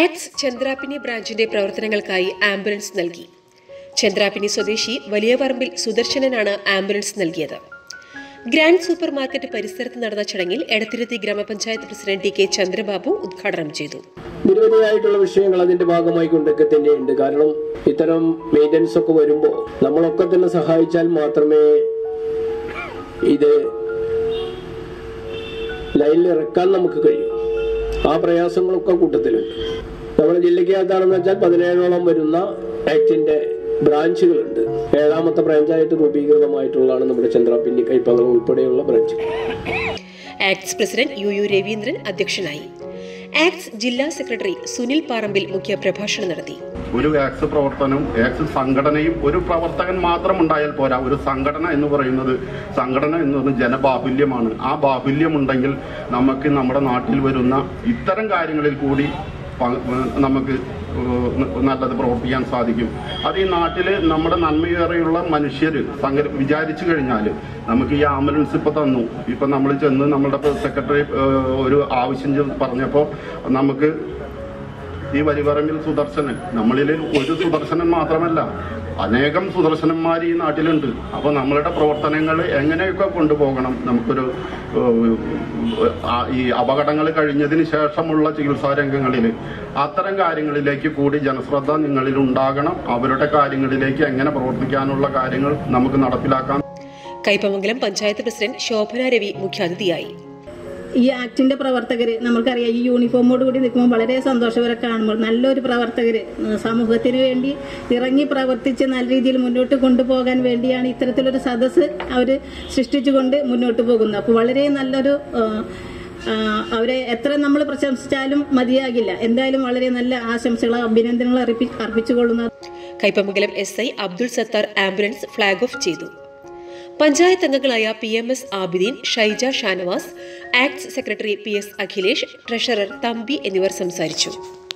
Ax Chandrapini ബ്രാഞ്ചിന്റെ പ്രവർത്തനങ്ങൾക്കായി ambulance നൽകി. ചന്ദ്രാപിനി സ്വദേശി വലിയ പറമ്പിൽ സുദർശനനാണ് ആംബുലൻസ് നൽകിയത്. ഗ്രാൻഡ് സൂപ്പർ മാർക്കറ്റ് പരിസരത്ത് നടന്ന ചടങ്ങിൽ എടത്തിരുത്തി ഗ്രാമപഞ്ചായത്ത് പ്രസിഡന്റ് ടി.കെ. ചന്ദ്രബാബു ഉദ്ഘാടനം ചെയ്തു. നിരവധിയായിട്ടുള്ള വിഷയങ്ങൾ അതിന്റെ ഭാഗമായി കൊണ്ടൊക്കെ തന്നെയുണ്ട്. കാരണം ഇത്തരം മെയിൻ്റനൻസ് ഒക്കെ വരുമ്പോൾ നമ്മളൊക്കെ തന്നെ സഹായിച്ചാൽ മാത്രമേ ഇത് ലൈനിൽ ഇറക്കാൻ നമുക്ക് കഴിയും. ആ പ്രയാസങ്ങളൊക്കെ കൂട്ടത്തിലുണ്ട്. നമ്മുടെ ജില്ലയ്ക്കകത്താണെന്ന് വെച്ചാൽ 17ഓളം വരുന്ന ആക്ടിന്റെ ബ്രാഞ്ചുകളുണ്ട്. 7ാമത്തെ ബ്രാഞ്ചായിട്ട് രൂപീകൃതമായിട്ടുള്ളതാണ് നമ്മുടെ ചന്ദ്രാപിന്നി കൈപ്പങ്ങൾ ഉൾപ്പെടെയുള്ള branch. ACTS president U Raveendran അധ്യക്ഷനായി. ആക്ട്സ് ജില്ലാ സെക്രട്ടറി സുനിൽ പാറമ്പിൽ മുഖ്യപ്രഭാഷണം നടത്തി. ഒരു ആക്ട്സ് പ്രവർത്തനവും ആക്ട്സ് സംഘടനയും ഒരു പ്രവർത്തകൻ മാത്രം ഉണ്ടായാൽ പോരാ. ഒരു സംഘടന എന്ന് പറയുന്നത് ജനബാഹുല്യമാണ്. ആ ബാഹുല്യമുണ്ടെങ്കിൽ നമുക്ക് നമ്മുടെ നാട്ടിൽ വരുന്ന ഇത്തരം കാര്യങ്ങളിൽ കൂടി നമുക്ക് നല്ലത് പ്രവർത്തിക്കാൻ സാധിക്കും. അത് ഈ നാട്ടിൽ നമ്മുടെ നന്മയേറെയുള്ള മനുഷ്യർ വിചാരിച്ചു കഴിഞ്ഞാൽ നമുക്ക് ഈ ആംബുലൻസ് ഇപ്പൊ തന്നു. ഇപ്പൊ നമ്മൾ ചെന്ന് നമ്മളുടെ സെക്രട്ടറി ഒരു ആവശ്യം പറഞ്ഞപ്പോൾ നമുക്ക് ഈ വലിയപറമ്പിൽ സുദർശനൻ, നമ്മളിൽ ഒരു സുദർശനൻ മാത്രമല്ല അനേകം സുദർശനന്മാർ ഈ നാട്ടിലുണ്ട്. അപ്പോൾ നമ്മളുടെ പ്രവർത്തനങ്ങൾ എങ്ങനെയൊക്കെ കൊണ്ടുപോകണം, നമുക്കൊരു ഈ അപകടങ്ങൾ കഴിഞ്ഞതിന് ശേഷമുള്ള ചികിത്സാ രംഗങ്ങളിൽ അത്തരം കാര്യങ്ങളിലേക്ക് കൂടി ജനശ്രദ്ധ നിങ്ങളിൽ ഉണ്ടാകണം. അവരുടെ കാര്യങ്ങളിലേക്ക് എങ്ങനെ പ്രവർത്തിക്കാനുള്ള കാര്യങ്ങൾ നമുക്ക് നടപ്പിലാക്കാം. കൈപ്പമംഗലം പഞ്ചായത്ത് പ്രസിഡന്റ് ശോഭന രവി മുഖ്യാതിഥിയായി. ഈ ആക്ടിന്റെ പ്രവർത്തകർ നമുക്കറിയാം, ഈ യൂണിഫോമോട് കൂടി നിൽക്കുമ്പോൾ വളരെ സന്തോഷകരെ കാണുമ്പോൾ നല്ലൊരു പ്രവർത്തകർ സമൂഹത്തിന് വേണ്ടി ഇറങ്ങി പ്രവർത്തിച്ച് നല്ല രീതിയിൽ മുന്നോട്ട് കൊണ്ടുപോകാൻ വേണ്ടിയാണ് ഇത്തരത്തിലൊരു സദസ്സ് അവർ സൃഷ്ടിച്ചുകൊണ്ട് മുന്നോട്ട് പോകുന്നത്. അപ്പോൾ വളരെ നല്ലൊരു അവരെ എത്ര നമ്മൾ പ്രശംസിച്ചാലും മതിയാകില്ല. എന്തായാലും വളരെ നല്ല ആശംസകൾ, അഭിനന്ദനങ്ങൾ അർപ്പിച്ചുകൊള്ളുന്നു. Kaipamangalam SI Abdul Sathar ambulance flag off ചെയ്തു. പഞ്ചായത്ത് അംഗങ്ങളായ PMS Abideen, Shaija Shanavas, ACTS secretary PS Akhilesh, treasurer Thampi എന്നിവർ സംസാരിച്ചു.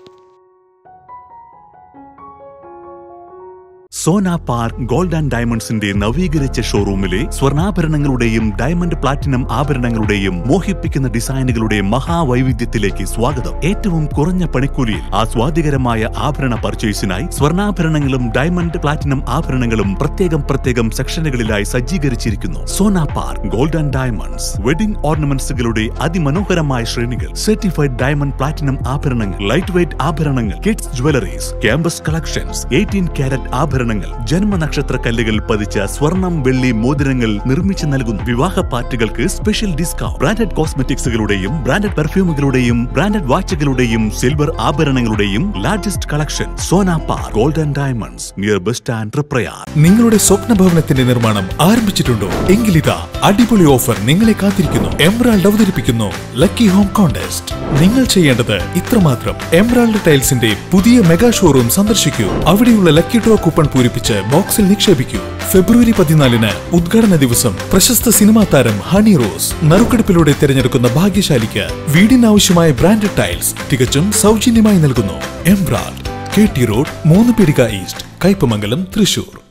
സോന പാർക്ക് ഗോൾഡ് ആൻഡ് ഡയമണ്ട്സിന്റെ നവീകരിച്ച ഷോറൂമിലെ സ്വർണ്ണാഭരണങ്ങളുടെയും ഡയമണ്ട് പ്ലാറ്റിനം ആഭരണങ്ങളുടെയും മോഹിപ്പിക്കുന്ന ഡിസൈനുകളുടെ മഹാവൈവിധ്യത്തിലേക്ക് സ്വാഗതം. ഏറ്റവും കുറഞ്ഞ പണിക്കൂലിയിൽ ആസ്വാദികരമായ ആഭരണ പർച്ചേസിനായി സ്വർണ്ണാഭരണങ്ങളും ഡയമണ്ട് പ്ലാറ്റിനം ആഭരണങ്ങളും പ്രത്യേകം സെക്ഷനുകളിലായി സജ്ജീകരിച്ചിരിക്കുന്നു. Sona park gold and diamonds wedding ഓർണമെന്റ്സുകളുടെ അതിമനോഹരമായ ശ്രേണികൾ, സർട്ടിഫൈഡ് ഡയമണ്ട് പ്ലാറ്റിനം ആഭരണങ്ങൾ, ലൈറ്റ് വെയ്റ്റ് ആഭരണങ്ങൾ, kids jewelleries, campus collections, 18 carat ആഭരണങ്ങൾ, ജന്മനക്ഷത്ര കല്ലുകൾ പതിച്ച സ്വർണം, വെള്ളി മോതിരങ്ങൾ നിർമ്മിച്ചു നൽകുന്നു. വിവാഹ പാർട്ടികൾക്ക് സ്പെഷ്യൽ ഡിസ്കൗണ്ട്. ബ്രാൻഡഡ് കോസ്മെറ്റിക്സുകളുടെയും ബ്രാൻഡഡ് പെർഫ്യൂമുകളുടെയും ബ്രാൻഡഡ് വാച്ചുകളുടെയും സിൽവർ ആഭരണങ്ങളുടെയും largest collection. Sona park gold and diamonds, near bus stand, Thriprayar. നിങ്ങളുടെ സ്വപ്ന ഭവനത്തിന്റെ നിർമ്മാണം ആരംഭിച്ചിട്ടുണ്ടോ? എങ്കിലിതാ അടിപൊളി ഓഫർ നിങ്ങളെ കാത്തിരിക്കുന്നു. എംറാൾഡ് അവതരിപ്പിക്കുന്നു ലക്കി ഹോം കോൺടെസ്റ്റ്. നിങ്ങൾ ചെയ്യേണ്ടത് ഇത്രമാത്രം: എംറാൾഡ് ടൈൽസിന്റെ പുതിയ മെഗാ ഷോറൂം സന്ദർശിക്കൂ. അവിടെയുള്ള ലക്കി ഡ്രോ കൂപ്പൺ പൂരിപ്പിച്ച് ബോക്സിൽ നിക്ഷേപിക്കൂ. ഫെബ്രുവരി 14 ഉദ്ഘാടന ദിവസം പ്രശസ്ത സിനിമാ താരം ഹണി റോസ് നറുക്കെടുപ്പിലൂടെ തിരഞ്ഞെടുക്കുന്ന ഭാഗ്യശാലിക്ക് വീടിനാവശ്യമായ ബ്രാൻഡഡ് ടൈൽസ് തികച്ചും സൗജന്യമായി നൽകുന്നു. എംറാൾഡ്, KT റോഡ്, 3 പീടിക ഈസ്റ്റ്, കൈപ്പമംഗലം, തൃശൂർ.